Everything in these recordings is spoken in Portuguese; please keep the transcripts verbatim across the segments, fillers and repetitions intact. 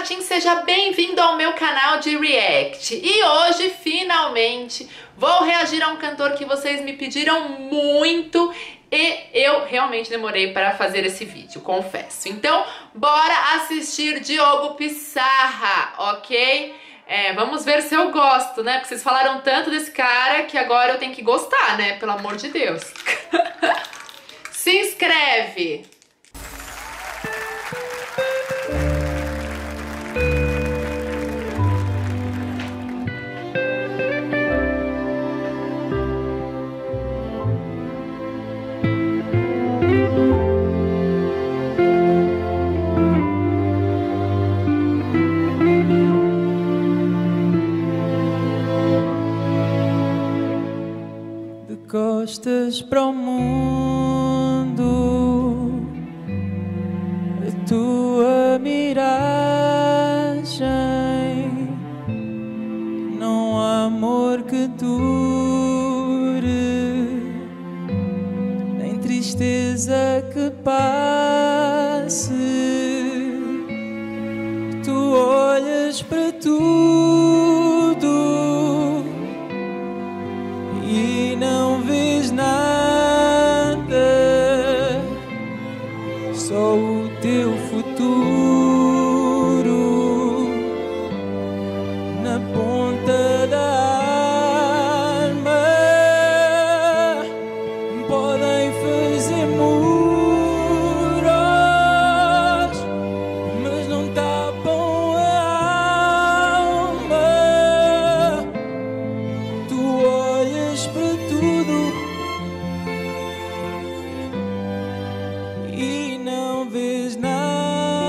Martins, seja bem-vindo ao meu canal de React. E hoje, finalmente, vou reagir a um cantor que vocês me pediram muito e eu realmente demorei para fazer esse vídeo, confesso. Então, bora assistir Diogo Pissarra, ok? É, vamos ver se eu gosto, né? Porque vocês falaram tanto desse cara que agora eu tenho que gostar, né? Pelo amor de Deus. Se inscreve! Costas para o mundo, a tua miragem, não há amor que dure, nem tristeza que passe. Tu olhas para tudo e não vês nada, só o teu futuro na ponta da arma. Podem fazer muros, mas não tapam a alma. Tu olhas para tudo e não vês nada.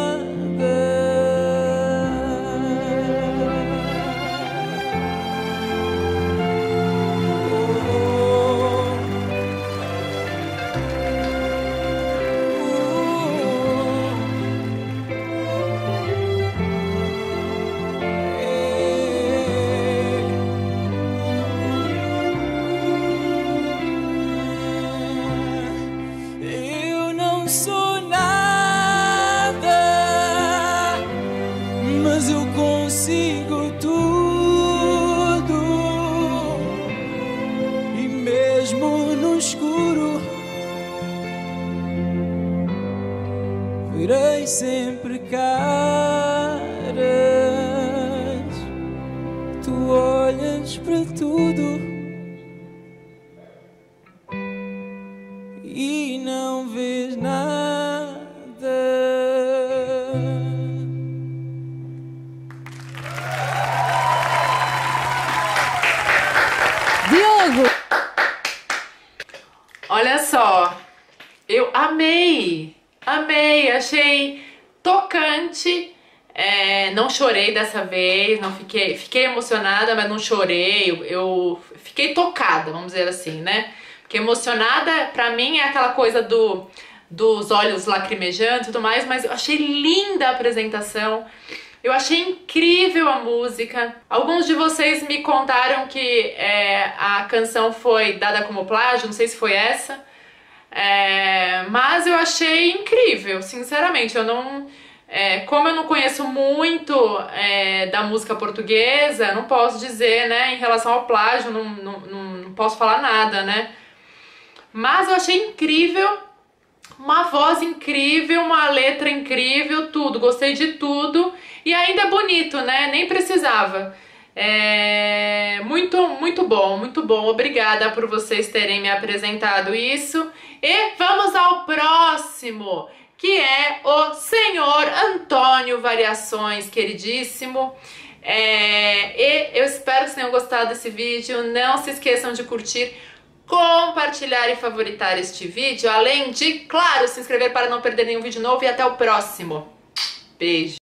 Eu não sou nada, mas eu consigo tudo, e mesmo no escuro verei sempre caras. Tu olhas para tudo e não vês nada. Diogo! Olha só, eu amei, amei, achei tocante, é, não chorei dessa vez, não fiquei, fiquei emocionada, mas não chorei, eu, eu fiquei tocada, vamos dizer assim, né? Porque emocionada, pra mim, é aquela coisa do, dos olhos lacrimejando e tudo mais, mas eu achei linda a apresentação, eu achei incrível a música. Alguns de vocês me contaram que é, a canção foi dada como plágio, não sei se foi essa, é, mas eu achei incrível, sinceramente. Eu não, é, como eu não conheço muito é, da música portuguesa, não posso dizer, né, em relação ao plágio, não, não, não posso falar nada, né? Mas eu achei incrível, uma voz incrível, uma letra incrível, tudo, gostei de tudo. E ainda é bonito, né? Nem precisava. É... Muito, muito bom, muito bom. Obrigada por vocês terem me apresentado isso. E vamos ao próximo, que é o senhor Antônio Variações, queridíssimo. É... E eu espero que vocês tenham gostado desse vídeo. Não se esqueçam de curtir, compartilhar e favoritar este vídeo, além de, claro, se inscrever para não perder nenhum vídeo novo, e até o próximo. Beijo!